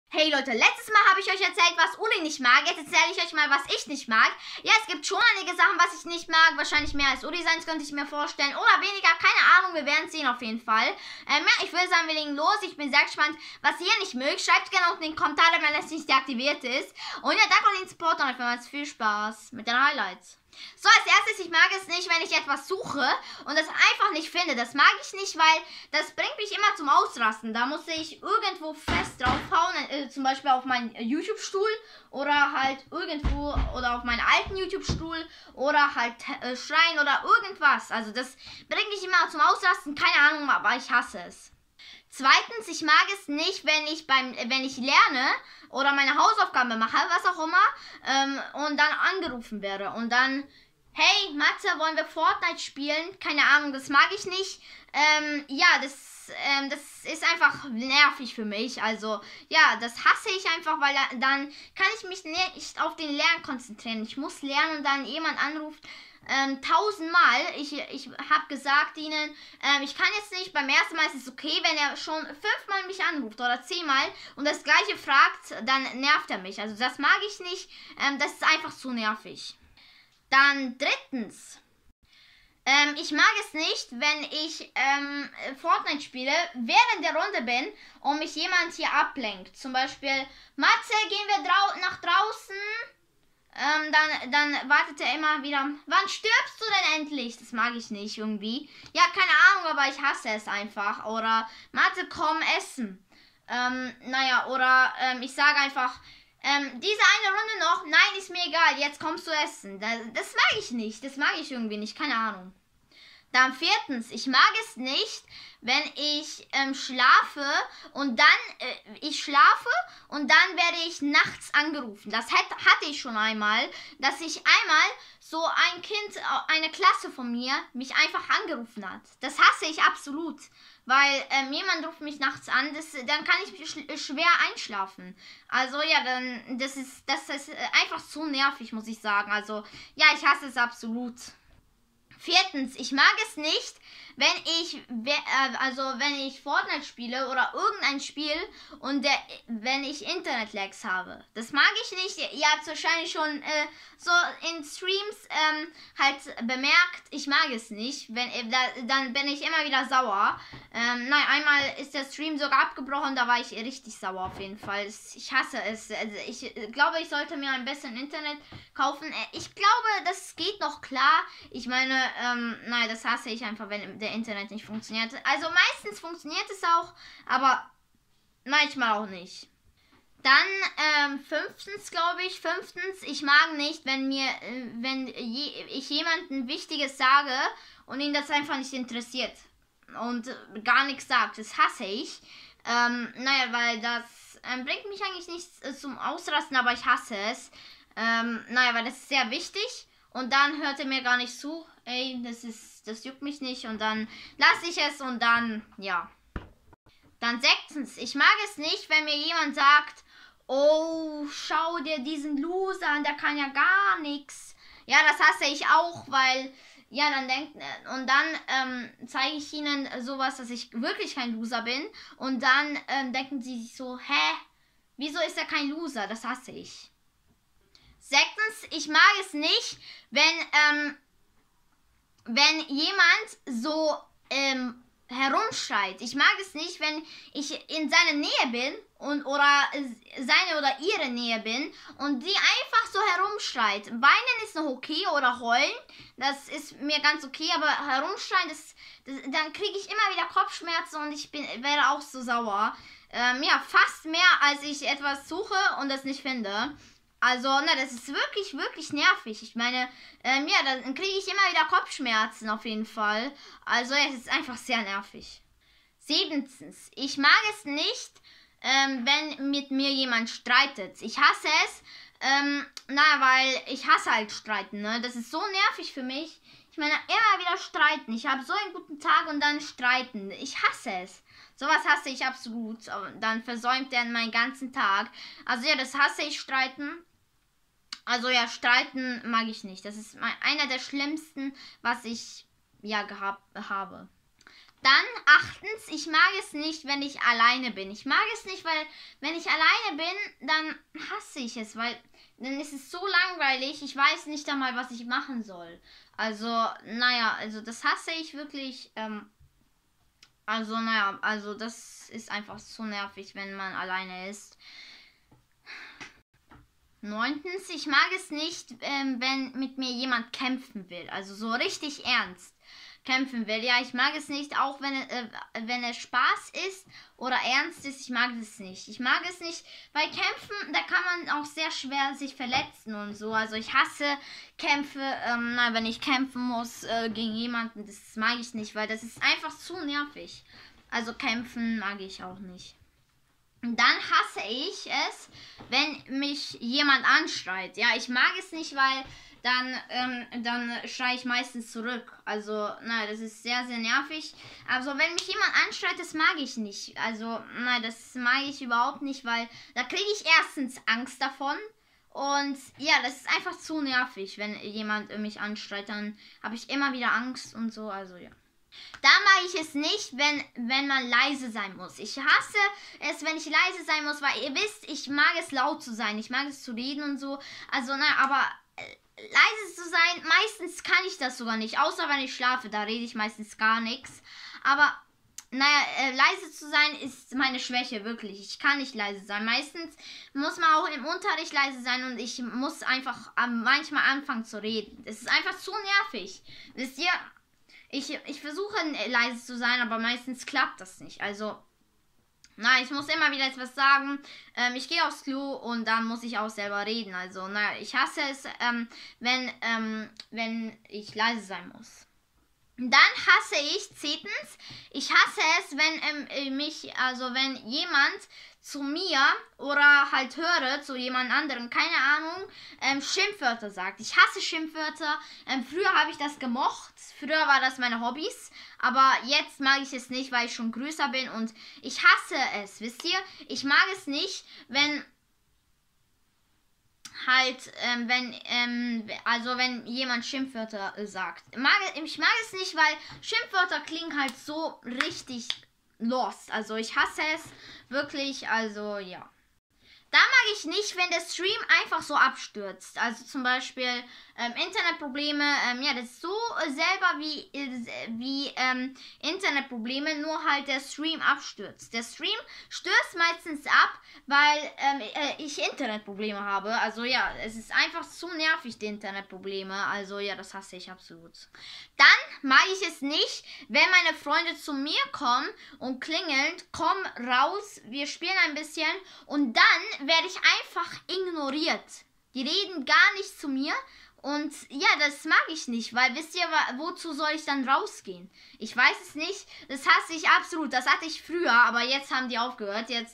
Hey Leute, letztes Mal habe ich euch erzählt, was Uli nicht mag. Jetzt erzähle ich euch mal, was ich nicht mag. Ja, es gibt schon einige Sachen, was ich nicht mag. Wahrscheinlich mehr als Uli sein, könnte ich mir vorstellen. Oder weniger, keine Ahnung, wir werden es sehen auf jeden Fall. Ja, ich würde sagen, wir legen los. Ich bin sehr gespannt, was ihr nicht mögt. Schreibt gerne unten in den Kommentaren, wenn es nicht deaktiviert ist. Und ja, danke an den Support und ich wünsche euch viel Spaß mit den Highlights. So, als erstes, ich mag es nicht, wenn ich etwas suche und das einfach nicht finde. Das mag ich nicht, weil das bringt mich immer zum Ausrasten. Da muss ich irgendwo fest draufhauen, zum Beispiel auf meinen YouTube-Stuhl oder halt irgendwo oder auf meinen alten YouTube-Stuhl oder halt schreien oder irgendwas. Also das bringt mich immer zum Ausrasten, keine Ahnung, aber ich hasse es. Zweitens, ich mag es nicht, wenn ich lerne oder meine Hausaufgaben mache, was auch immer, und dann angerufen werde und dann, hey, Matze, wollen wir Fortnite spielen? Keine Ahnung, das mag ich nicht. Ja, das ist einfach nervig für mich. Also, ja, das hasse ich einfach, weil dann kann ich mich nicht auf den Lernen konzentrieren. Ich muss lernen und dann jemand anruft. 1000-mal. Ich habe gesagt ihnen, ich kann jetzt nicht, beim ersten Mal ist es okay, wenn er schon 5-mal mich anruft oder 10-mal und das gleiche fragt, dann nervt er mich. Also das mag ich nicht, das ist einfach zu nervig. Dann drittens, ich mag es nicht, wenn ich Fortnite spiele, während der Runde bin und mich jemand hier ablenkt. Zum Beispiel, Matze, gehen wir nach draußen? Dann wartet er immer wieder, wann stirbst du denn endlich? Das mag ich nicht irgendwie. Ja, keine Ahnung, aber ich hasse es einfach. Oder, Mathe, komm, essen. Naja, oder ich sage einfach, diese eine Runde noch, nein, ist mir egal, jetzt kommst du essen. Das mag ich nicht, das mag ich irgendwie nicht, keine Ahnung. Dann viertens, ich mag es nicht, wenn ich schlafe und dann werde ich nachts angerufen. Das hatte ich schon einmal, dass ich einmal so ein Kind, eine Klasse von mir, mich einfach angerufen hat. Das hasse ich absolut, weil jemand ruft mich nachts an, dann kann ich schwer einschlafen. Also ja, das ist einfach zu nervig, muss ich sagen. Also ja, ich hasse es absolut. Viertens, ich mag es nicht, wenn ich Fortnite spiele oder irgendein Spiel und wenn ich Internet-Lags habe. Das mag ich nicht. Ihr habt es wahrscheinlich schon so in Streams halt bemerkt, ich mag es nicht. Dann bin ich immer wieder sauer. Nein, einmal ist der Stream sogar abgebrochen, da war ich richtig sauer auf jeden Fall. Ich hasse es. Also ich glaube, ich sollte mir ein bisschen Internet kaufen. Ich glaube, das geht noch klar. Ich meine, nein, das hasse ich einfach, wenn der Internet nicht funktioniert. Also meistens funktioniert es auch, aber manchmal auch nicht. Dann fünftens, ich mag nicht, wenn ich jemandem Wichtiges sage und ihn das einfach nicht interessiert und gar nichts sagt. Das hasse ich. Naja, weil das bringt mich eigentlich nicht zum Ausrasten, aber ich hasse es. Naja, weil das ist sehr wichtig. Und dann hört er mir gar nicht zu. Ey, das juckt mich nicht. Und dann lasse ich es und dann, ja. Dann sechstens, ich mag es nicht, wenn mir jemand sagt, oh, schau dir diesen Loser an, der kann ja gar nichts. Ja, das hasse ich auch, weil, ja, dann zeige ich ihnen sowas, dass ich wirklich kein Loser bin. Und dann denken sie sich so, hä, wieso ist er kein Loser? Das hasse ich. Sechstens, ich mag es nicht, wenn jemand so herumschreit. Ich mag es nicht, wenn ich in seiner Nähe bin oder seine oder ihre Nähe bin und die einfach so herumschreit. Weinen ist noch okay oder heulen, das ist mir ganz okay, aber herumschreien, dann kriege ich immer wieder Kopfschmerzen und ich werde auch so sauer. Ja, fast mehr, als ich etwas suche und das nicht finde. Also, das ist wirklich, wirklich nervig. Ich meine, ja, dann kriege ich immer wieder Kopfschmerzen auf jeden Fall. Also, ja, es ist einfach sehr nervig. Siebtens, ich mag es nicht, wenn mit mir jemand streitet. Ich hasse es, weil ich hasse halt Streiten, ne? Das ist so nervig für mich. Ich meine, immer wieder streiten. Ich habe so einen guten Tag und dann streiten. Ich hasse es. Sowas hasse ich absolut. Dann versäumt er meinen ganzen Tag. Also ja, das hasse ich, streiten. Also ja, streiten mag ich nicht. Das ist einer der schlimmsten, was ich ja gehabt habe. Dann achtens, ich mag es nicht, wenn ich alleine bin. Ich mag es nicht, weil wenn ich alleine bin, dann hasse ich es, weil dann ist es so langweilig. Ich weiß nicht einmal, was ich machen soll. Also, naja, also das hasse ich wirklich. Also, naja, also das ist einfach so nervig, wenn man alleine ist. Neuntens, ich mag es nicht, wenn mit mir jemand kämpfen will. Also so richtig ernst kämpfen will. Ja, ich mag es nicht, auch wenn es Spaß ist oder ernst ist. Ich mag es nicht. Ich mag es nicht, weil Kämpfen, da kann man auch sehr schwer sich verletzen und so. Also ich hasse Kämpfe, wenn ich kämpfen muss gegen jemanden, das mag ich nicht, weil das ist einfach zu nervig. Also kämpfen mag ich auch nicht. Und dann hasse ich es, wenn mich jemand anschreit. Ja, ich mag es nicht, weil dann schreie ich meistens zurück. Also, das ist sehr, sehr nervig. Also, wenn mich jemand anschreit, das mag ich nicht. Also, das mag ich überhaupt nicht, weil da kriege ich erstens Angst davon. Und ja, das ist einfach zu nervig, wenn jemand mich anschreit. Dann habe ich immer wieder Angst und so. Also, ja. Da mag ich es nicht, wenn man leise sein muss. Ich hasse es, wenn ich leise sein muss, weil ihr wisst, ich mag es laut zu sein. Ich mag es zu reden und so. Also, aber leise zu sein, meistens kann ich das sogar nicht. Außer wenn ich schlafe, da rede ich meistens gar nichts. Aber, leise zu sein ist meine Schwäche, wirklich. Ich kann nicht leise sein. Meistens muss man auch im Unterricht leise sein und ich muss einfach manchmal anfangen zu reden. Es ist einfach zu nervig. Wisst ihr? Ich versuche leise zu sein, aber meistens klappt das nicht. Also, ich muss immer wieder etwas sagen. Ich gehe aufs Klo und dann muss ich auch selber reden. Also, ich hasse es, wenn ich leise sein muss. Dann hasse ich, 10. Ich hasse es, wenn jemand zu mir oder halt höre zu jemand anderem, keine Ahnung, Schimpfwörter sagt. Ich hasse Schimpfwörter. Früher habe ich das gemocht. Früher war das meine Hobbys. Aber jetzt mag ich es nicht, weil ich schon größer bin und ich hasse es, wisst ihr? Ich mag es nicht, wenn wenn jemand Schimpfwörter sagt. Ich mag es nicht, weil Schimpfwörter klingen halt so richtig lost. Also ich hasse es wirklich, also ja. Da mag ich nicht, wenn der Stream einfach so abstürzt. Also zum Beispiel Internetprobleme. Das ist so selber wie Internetprobleme, nur halt der Stream abstürzt. Der Stream stürzt meistens ab, weil ich Internetprobleme habe. Also ja, es ist einfach zu nervig, die Internetprobleme. Also ja, das hasse ich absolut. Dann mag ich es nicht, wenn meine Freunde zu mir kommen und klingeln, komm raus, wir spielen ein bisschen und dann werde ich einfach ignoriert. Die reden gar nicht zu mir und ja, das mag ich nicht, weil wisst ihr, wozu soll ich dann rausgehen? Ich weiß es nicht, das hasse ich absolut, das hatte ich früher, aber jetzt haben die aufgehört, jetzt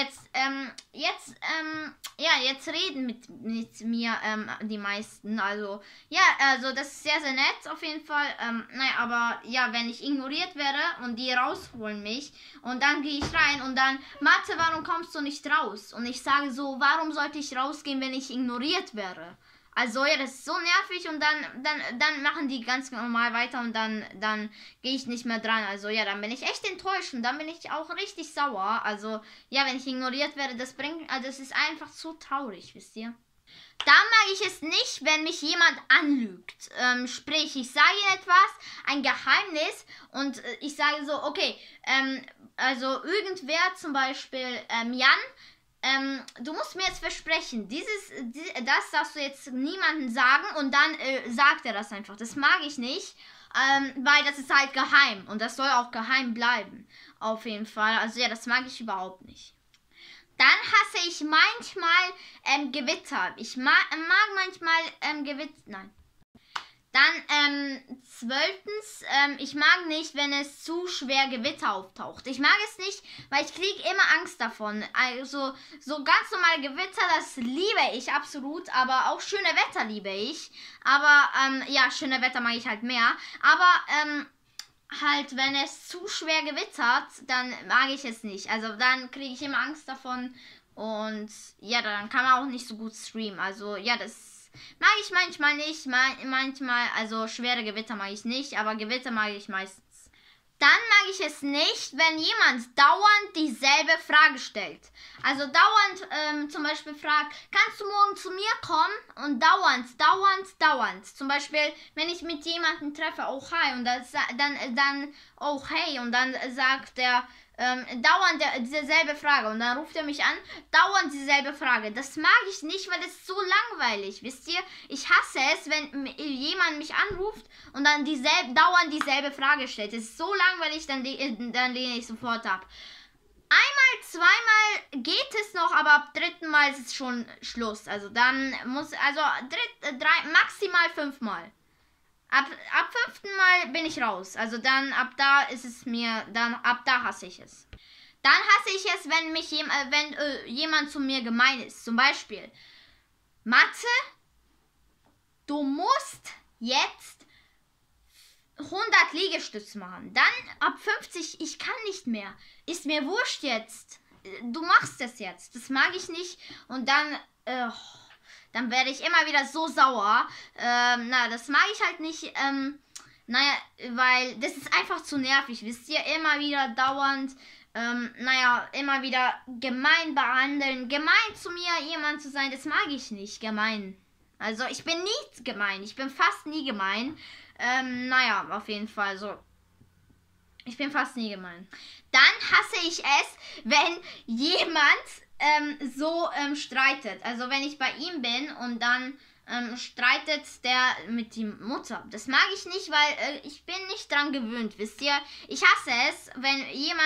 reden mit mir die meisten, also ja, also das ist sehr, sehr nett auf jeden Fall, aber ja, wenn ich ignoriert werde und die rausholen mich und dann gehe ich rein und dann, Mathe, warum kommst du nicht raus? Und ich sage so, warum sollte ich rausgehen, wenn ich ignoriert wäre? Also ja, das ist so nervig und dann machen die ganz normal weiter und dann gehe ich nicht mehr dran. Also ja, dann bin ich echt enttäuscht und dann bin ich auch richtig sauer. Also ja, wenn ich ignoriert werde, das ist einfach so traurig, wisst ihr. Da mag ich es nicht, wenn mich jemand anlügt. Sprich, ich sage etwas, ein Geheimnis und ich sage so, okay, also irgendwer zum Beispiel, Jan, du musst mir jetzt versprechen, das darfst du jetzt niemandem sagen und dann sagt er das einfach. Das mag ich nicht, weil das ist halt geheim und das soll auch geheim bleiben. Auf jeden Fall. Also ja, das mag ich überhaupt nicht. Dann hasse ich manchmal Gewitter. Ich mag manchmal Gewitter. Nein. Dann 12. Ich mag nicht, wenn es zu schwer Gewitter auftaucht. Ich mag es nicht, weil ich kriege immer Angst davon. Also so ganz normale Gewitter, das liebe ich absolut, aber auch schöne Wetter liebe ich. Aber ja, schöne Wetter mag ich halt mehr. Aber halt, wenn es zu schwer gewittert, dann mag ich es nicht. Also dann kriege ich immer Angst davon und ja, dann kann man auch nicht so gut streamen. Also ja, das mag ich manchmal nicht, manchmal, also schwere Gewitter mag ich nicht, aber Gewitter mag ich meistens. Dann mag ich es nicht, wenn jemand dauernd dieselbe Frage stellt. Also dauernd zum Beispiel fragt, kannst du morgen zu mir kommen? Und dauernd. Zum Beispiel, wenn ich mit jemandem treffe, oh hi, und dann oh hey, und dann sagt er dauernd dieselbe Frage. Und dann ruft er mich an, dauernd dieselbe Frage. Das mag ich nicht, weil das ist so langweilig, wisst ihr? Ich hasse es, wenn jemand mich anruft und dann dauernd dieselbe Frage stellt. Das ist so langweilig, dann lehne ich sofort ab. Einmal, zweimal geht es noch, aber ab dritten Mal ist es schon Schluss. Also dann maximal 5 Mal. Ab 5. Mal bin ich raus. Also dann, ab da hasse ich es. Dann hasse ich es, wenn jemand zu mir gemein ist. Zum Beispiel, Mathe, du musst jetzt 100 Liegestütze machen. Dann ab 50, ich kann nicht mehr. Ist mir wurscht jetzt. Du machst es jetzt. Das mag ich nicht. Und dann werde ich immer wieder so sauer. Das mag ich halt nicht. Weil das ist einfach zu nervig. Wisst ihr, immer wieder dauernd, immer wieder gemein behandeln. Gemein zu mir jemand zu sein, das mag ich nicht. Gemein. Also ich bin nie gemein. Ich bin fast nie gemein. Auf jeden Fall so. Ich bin fast nie gemein. Dann hasse ich es, wenn jemand streitet. Also wenn ich bei ihm bin und dann streitet der mit die Mutter. Das mag ich nicht, weil ich bin nicht dran gewöhnt, wisst ihr? Ich hasse es, wenn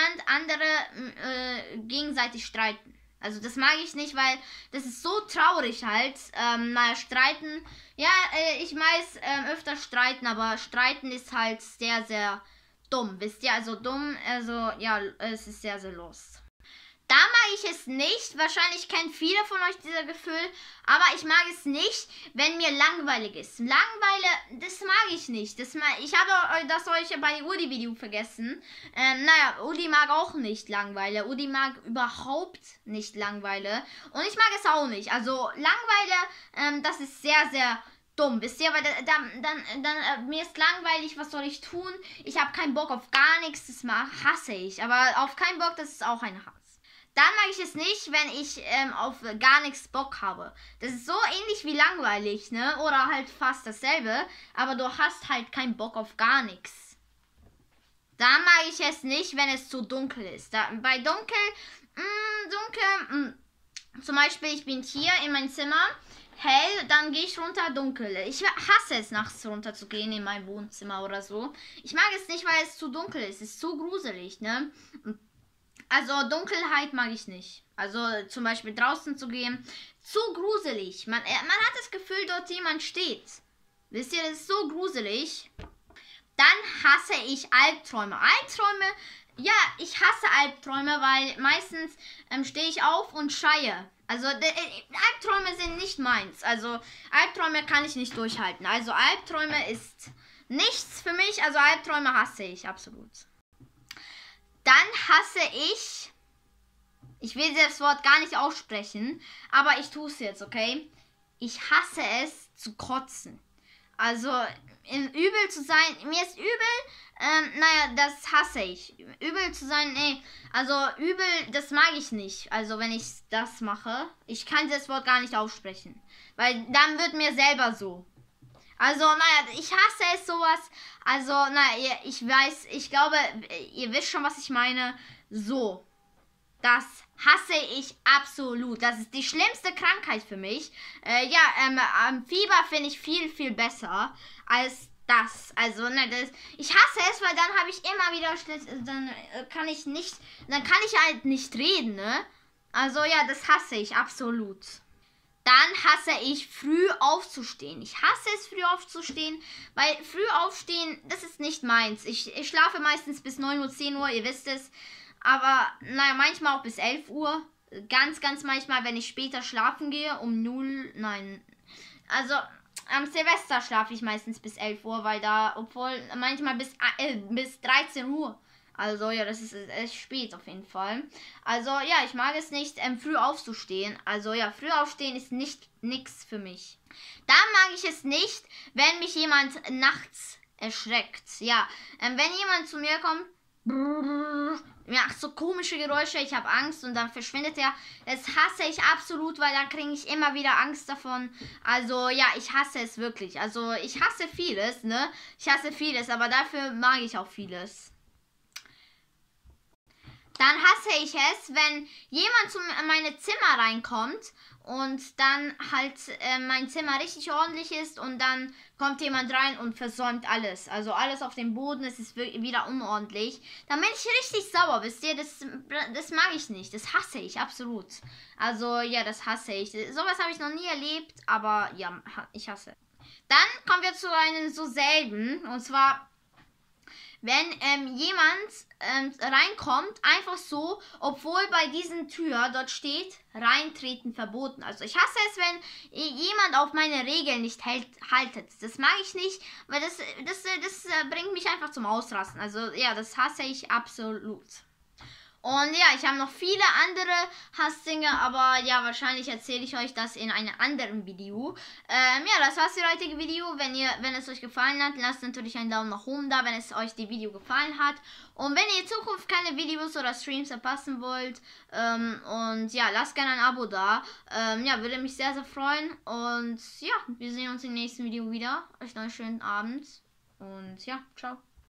andere gegenseitig streiten. Also das mag ich nicht, weil das ist so traurig halt. Streiten, ja, ich weiß öfter streiten, aber streiten ist halt sehr, sehr dumm, wisst ihr? Also dumm, also ja, es ist sehr, sehr los. Da mag ich es nicht. Wahrscheinlich kennen viele von euch dieses Gefühl. Aber ich mag es nicht, wenn mir langweilig ist. Langeweile, das mag ich nicht. Ich habe das euch bei Udi-Video vergessen. Udi mag auch nicht Langeweile. Udi mag überhaupt nicht Langeweile. Und ich mag es auch nicht. Also Langeweile, das ist sehr, sehr dumm. Wisst ihr, weil dann mir ist langweilig, was soll ich tun? Ich habe keinen Bock auf gar nichts. Das hasse ich. Aber auf keinen Bock, das ist auch ein Hass. Dann mag ich es nicht, wenn ich auf gar nichts Bock habe. Das ist so ähnlich wie langweilig, ne? Oder halt fast dasselbe. Aber du hast halt keinen Bock auf gar nichts. Da mag ich es nicht, wenn es zu dunkel ist. Bei dunkel, zum Beispiel, ich bin hier in meinem Zimmer, hell, dann gehe ich runter, dunkel. Ich hasse es, nachts runter zu gehen in mein Wohnzimmer oder so. Ich mag es nicht, weil es zu dunkel ist. Es ist zu gruselig, ne? Also Dunkelheit mag ich nicht. Also zum Beispiel draußen zu gehen, zu gruselig. Man hat das Gefühl, dort jemand steht. Wisst ihr, das ist so gruselig. Dann hasse ich Albträume. Ja, ich hasse Albträume, weil meistens stehe ich auf und schreie. Also Albträume sind nicht meins. Also Albträume kann ich nicht durchhalten. Also Albträume ist nichts für mich. Also Albträume hasse ich absolut. Dann hasse ich will das Wort gar nicht aussprechen, aber ich tue es jetzt, okay? Ich hasse es zu kotzen. Also übel zu sein, mir ist übel, das hasse ich. Übel zu sein, nee, also übel, das mag ich nicht. Also wenn ich das mache, ich kann das Wort gar nicht aussprechen, weil dann wird mir selber so. Also, ich hasse es sowas. Also, ich glaube, ihr wisst schon, was ich meine. So. Das hasse ich absolut. Das ist die schlimmste Krankheit für mich. Fieber finde ich viel, viel besser als das. Also, ich hasse es, weil dann habe ich immer wieder dann kann ich halt nicht reden, ne? Also, ja, das hasse ich absolut. Dann hasse ich früh aufzustehen. Ich hasse es, früh aufzustehen, weil früh aufstehen, das ist nicht meins. Ich schlafe meistens bis 9 Uhr, 10 Uhr, ihr wisst es. Aber, manchmal auch bis 11 Uhr. Ganz, ganz manchmal, wenn ich später schlafen gehe, Also, am Silvester schlafe ich meistens bis 11 Uhr, weil manchmal bis 13 Uhr. Also ja, das ist echt spät auf jeden Fall. Also ja, ich mag es nicht, früh aufzustehen. Also ja, früh aufstehen ist nix für mich. Da mag ich es nicht, wenn mich jemand nachts erschreckt. Ja, wenn jemand zu mir kommt, Ja, so komische Geräusche, ich habe Angst und dann verschwindet er. Das hasse ich absolut, weil dann kriege ich immer wieder Angst davon. Also ja, ich hasse es wirklich. Also ich hasse vieles, ne? Ich hasse vieles, aber dafür mag ich auch vieles. Dann hasse ich es, wenn jemand zu meine Zimmer reinkommt und dann halt mein Zimmer richtig ordentlich ist und dann kommt jemand rein und versäumt alles. Also alles auf dem Boden, es ist wieder unordentlich. Dann bin ich richtig sauer, wisst ihr? Das mag ich nicht. Das hasse ich, absolut. Also ja, das hasse ich. Sowas habe ich noch nie erlebt, aber ja, ich hasse. Dann kommen wir zu einem so selben, und zwar wenn jemand reinkommt, einfach so, obwohl bei diesen Tür dort steht, reintreten verboten. Also ich hasse es, wenn jemand auf meine Regeln nicht haltet. Das mag ich nicht, weil das bringt mich einfach zum Ausrasten. Also ja, das hasse ich absolut. Und ja, ich habe noch viele andere Hassdinge, aber ja, wahrscheinlich erzähle ich euch das in einem anderen Video. Ja, das war's für das heutige Video. Wenn es euch gefallen hat, lasst natürlich einen Daumen nach oben da, wenn es euch die Video gefallen hat. Und wenn ihr in Zukunft keine Videos oder Streams verpassen wollt, und ja, lasst gerne ein Abo da. Ja, würde mich sehr, sehr freuen. Und ja, wir sehen uns im nächsten Video wieder. Euch noch einen schönen Abend. Und ja, ciao.